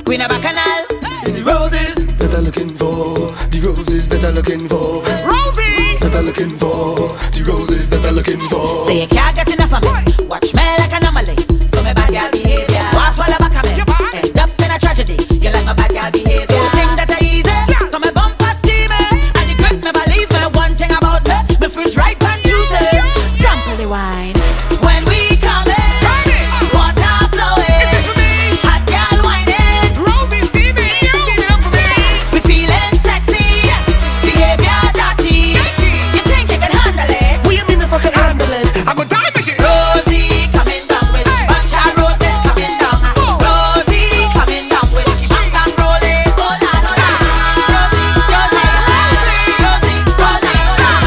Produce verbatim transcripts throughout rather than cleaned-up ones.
Queen of Bacchanal. It's the roses that I'm looking for. The roses that I'm looking for. Rosie that I'm looking for. The roses that I'm looking for. Say you can't get enough of me. Watch me like an anomaly. For my bad girl behavior. Walk follow back of me. End up in a tragedy. You like my bad girl behavior. You think that I easy? Come my bumper steaming. And the grip never leave me. One thing about me, my fruits ripe and juicy. Sample the wine. When we come in, water flowing. Hot girl whining. Rosie steaming. Steaming up for me. We feeling sexy. Behavior dirty. You think you can handle it? What you mean if I can handle it? I'm gonna die with you. Rosie coming down with she bunch of roses coming down. Rosie coming down with she bang bang rolling. Oh la la la. Rosie, Rosie, Rosie, Rosie,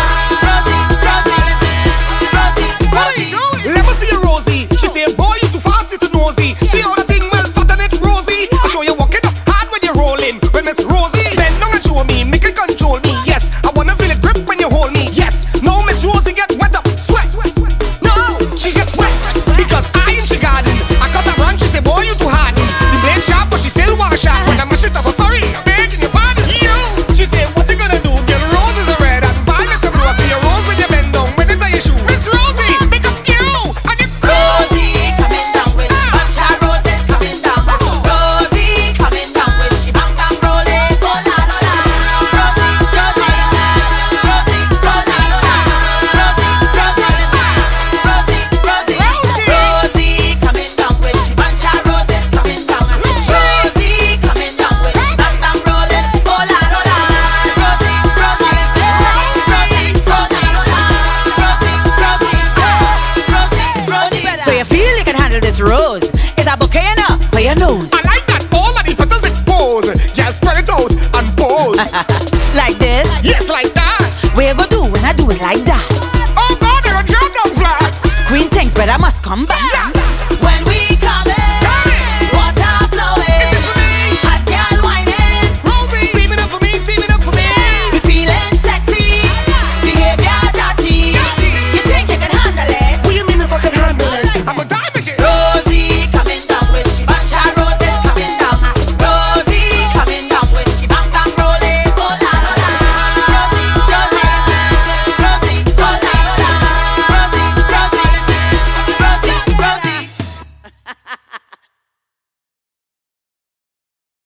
Rosie, Rosie, Rosie, Rosie. Let me see you, Rosie. She say, boy, you too fast, you too nosy. See how the thing well fat and it's Rosie. I show you walking up hard when you're rolling. When Miss Rosie bend down and show me, make it control me. Yes, I wanna feel it grip when you hold me. Yes, now Miss Rosie get wet up, sweat. No, she just wet because I in she garden. I cut her run, she say, boy, you too hard. The blade sharp, but she still want a shot. When I mash it up, I'm sorry, I'm begging your pardon. You, she say, what you gonna do? Get roses are red and violets are blue. I see your rose when you bend down, when it's on your shoe. Miss Rosie, make up you and you. Rosie coming down with she bunch of roses coming down. Rosie coming down with she bang bang rolling. Oh la la la. Rosie, Rosie, Rosie, Rosie, Rosie, Rosie, Rosie, Rosie coming down with she bunch of roses coming down. Rosie coming down with she bang bang rolling. Oh la la la. Rosie, Rosie, Rosie, Rosie, Rosie, Rosie, Rosie. So you feel you can handle this rose? It's a bouquet enough for your nose. I like that all of the petals exposed. Yeah, spread it out and pose. Like this? Yes, like that. What you gonna do when I do it like that? Oh God, you're a jump down flat. Queen thinks, but I must come back. When we